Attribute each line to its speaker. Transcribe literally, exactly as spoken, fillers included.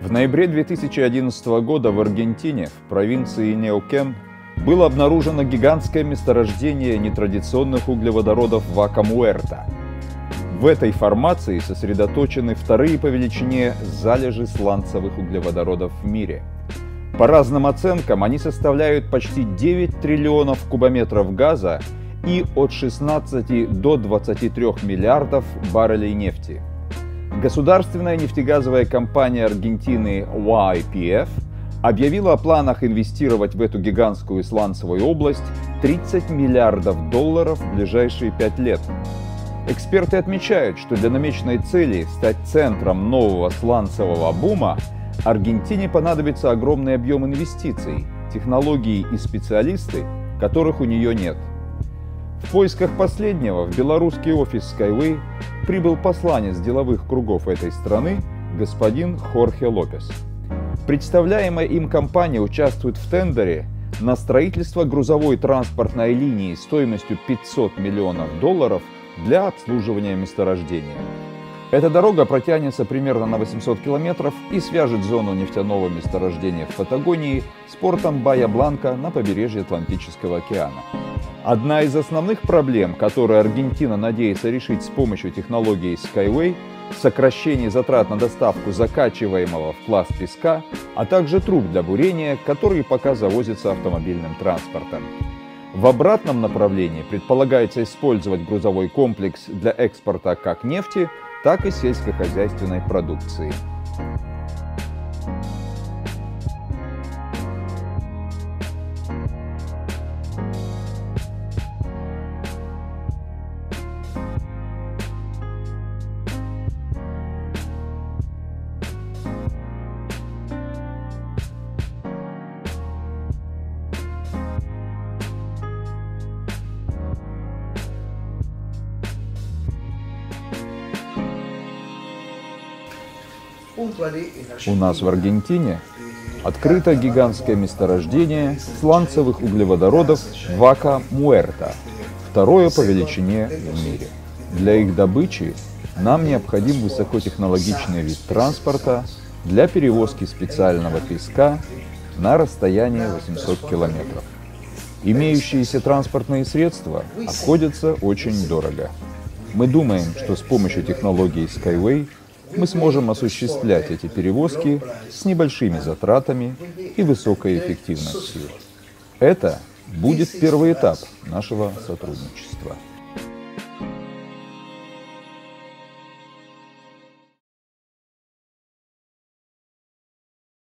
Speaker 1: В ноябре две тысячи одиннадцатого года в Аргентине, в провинции Неукен, было обнаружено гигантское месторождение нетрадиционных углеводородов Вака-Муэрта. В этой формации сосредоточены вторые по величине залежи сланцевых углеводородов в мире. По разным оценкам, они составляют почти девять триллионов кубометров газа и от шестнадцати до двадцати трёх миллиардов баррелей нефти. Государственная нефтегазовая компания Аргентины уай пи эф объявила о планах инвестировать в эту гигантскую сланцевую область тридцать миллиардов долларов в ближайшие пять лет. Эксперты отмечают, что для намеченной цели стать центром нового сланцевого бума Аргентине понадобится огромный объем инвестиций, технологий и специалисты, которых у нее нет. В поисках последнего в белорусский офис Skyway прибыл посланец деловых кругов этой страны господин Хорхе Лопес. Представляемая им компания участвует в тендере на строительство грузовой транспортной линии стоимостью пятьсот миллионов долларов для обслуживания месторождения. Эта дорога протянется примерно на восемьсот километров и свяжет зону нефтяного месторождения в Патагонии с портом Бая-Бланка на побережье Атлантического океана. Одна из основных проблем, которые Аргентина надеется решить с помощью технологии Skyway – сокращение затрат на доставку закачиваемого в пласт песка, а также труб для бурения, которые пока завозятся автомобильным транспортом. В обратном направлении предполагается использовать грузовой комплекс для экспорта как нефти, так и сельскохозяйственной продукции. У нас в Аргентине открыто гигантское месторождение сланцевых углеводородов Вака-Муэрта, второе по величине в мире. Для их добычи нам необходим высокотехнологичный вид транспорта для перевозки специального песка на расстояние восемьсот километров. Имеющиеся транспортные средства обходятся очень дорого. Мы думаем, что с помощью технологии Skyway мы сможем осуществлять эти перевозки с небольшими затратами и высокой эффективностью. Это будет первый этап нашего сотрудничества.